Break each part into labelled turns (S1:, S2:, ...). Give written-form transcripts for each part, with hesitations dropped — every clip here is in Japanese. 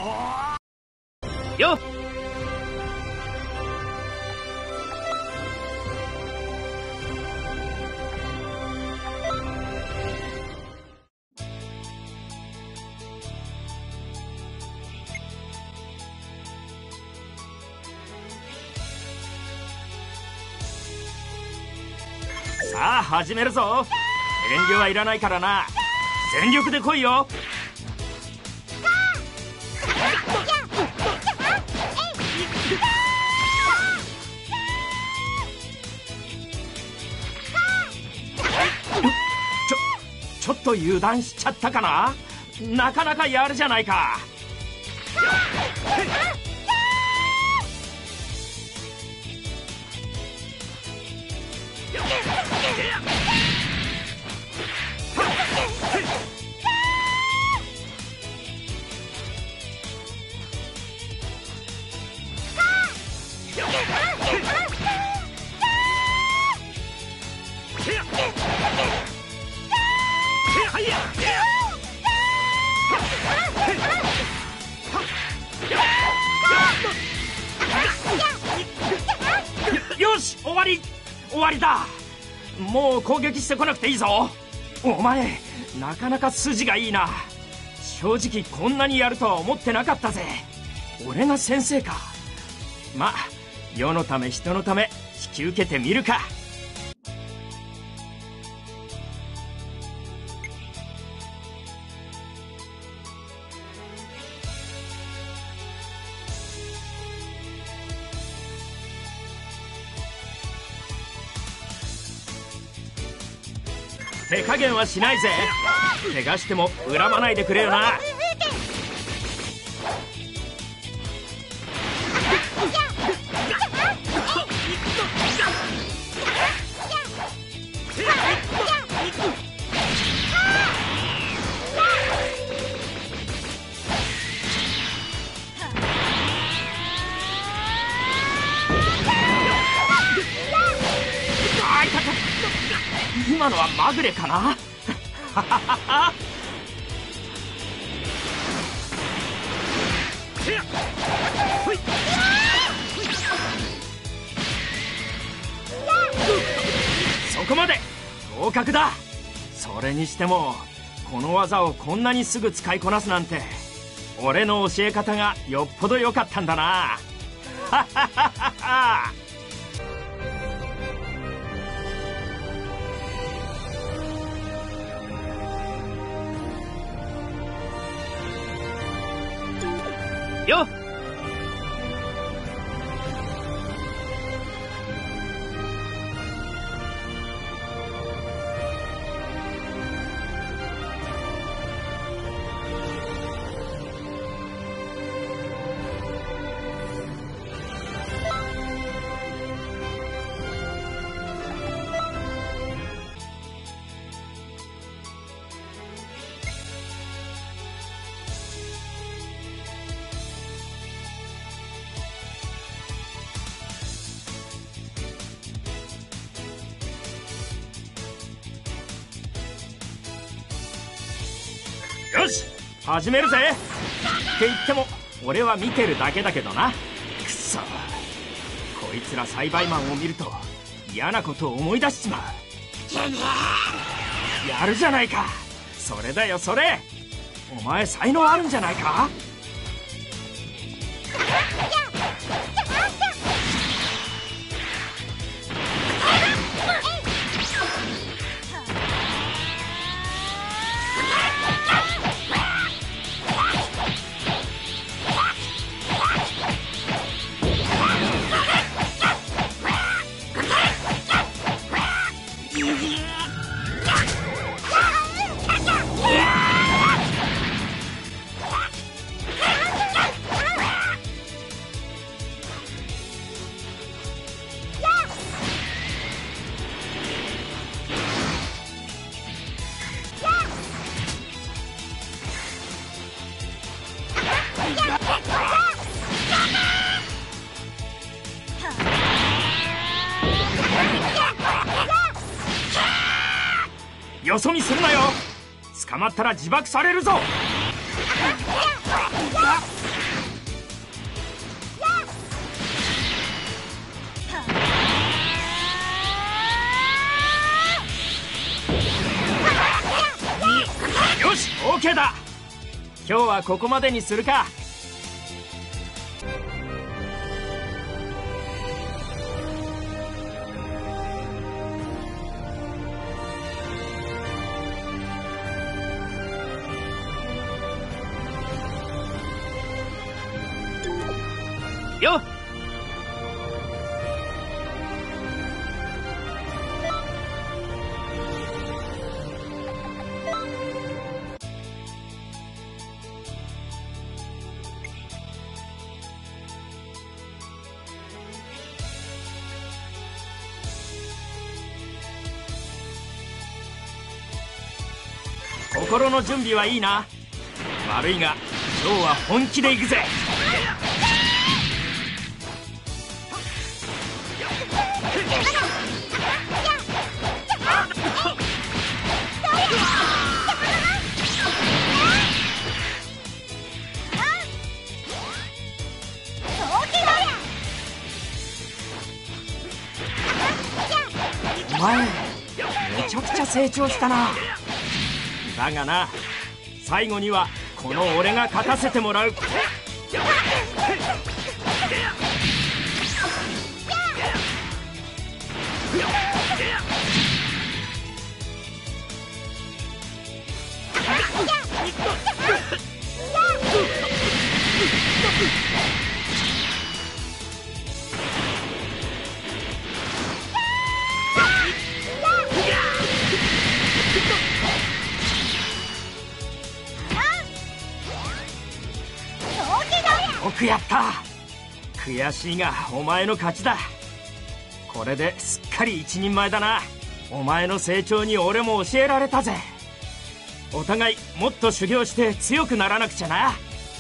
S1: よっ。さあ始めるぞ。遠慮はいらないからな。全力で来いよ。ちょっと油断しちゃったかな。なかなかやるじゃないか。よし、終わりだ。もう攻撃してこなくていいぞ。お前なかなか筋がいいな。正直こんなにやるとは思ってなかったぜ。俺が先生か。まあ世のため人のため引き受けてみるか。手加減はしないぜ。怪我しても恨まないでくれよな。今のはまぐれかな。そこまで。合格だ。それにしてもこの技をこんなにすぐ使いこなすなんて、俺の教え方がよっぽど良かったんだな。よっ。よし始めるぜ。って言っても俺は見てるだけだけどな。くそ、こいつら栽培マンを見ると嫌なことを思い出しちまう。やるじゃないか。それだよそれ。お前才能あるんじゃないか。よそ見するなよ。捕まったら自爆されるぞ。 OK だ。今日はここまでにするか。よっ。心の準備はいいな。悪いが今日は本気で行くぜ。お前めちゃくちゃ成長したな。だがな、最後にはこの俺が勝たせてもらう。よくやった。悔しいがお前の勝ちだ。これですっかり一人前だな。お前の成長に俺も教えられたぜ。お互いもっと修行して強くならなくちゃな。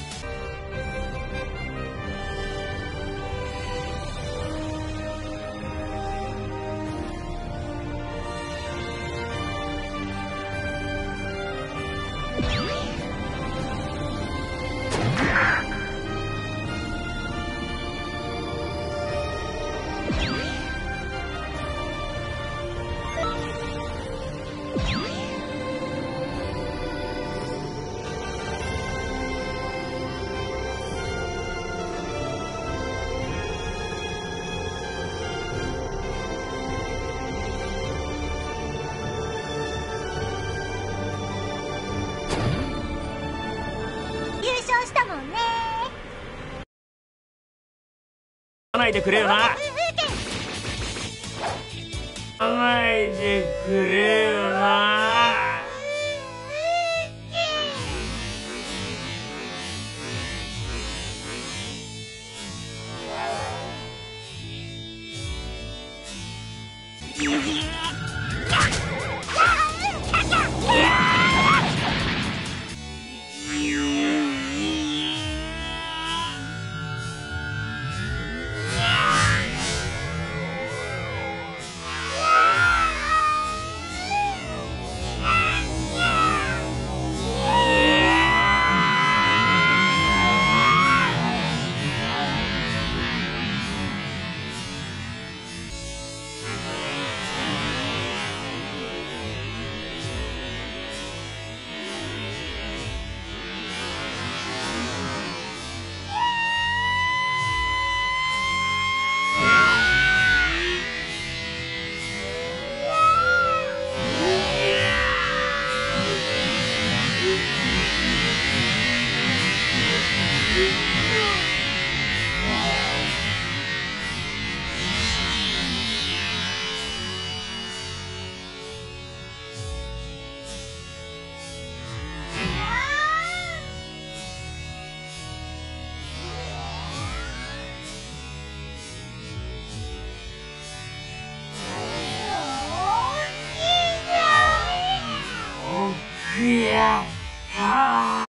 S2: したもんね。
S1: ないでくれよな。ないでくれよな。いや、はあ。